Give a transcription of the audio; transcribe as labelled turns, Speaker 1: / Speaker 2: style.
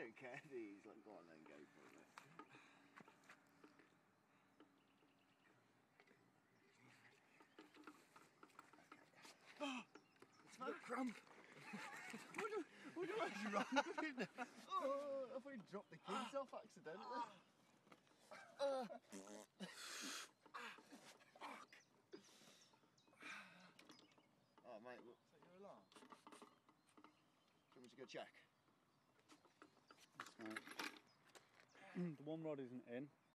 Speaker 1: don't care, do you? He's like, go on then, go for it. It's not Cramp. What do I run with him? Oh, I thought he dropped the kids off accidentally. Oh, mate, look. Is that your alarm? Do you want me to go check?
Speaker 2: The one rod isn't in.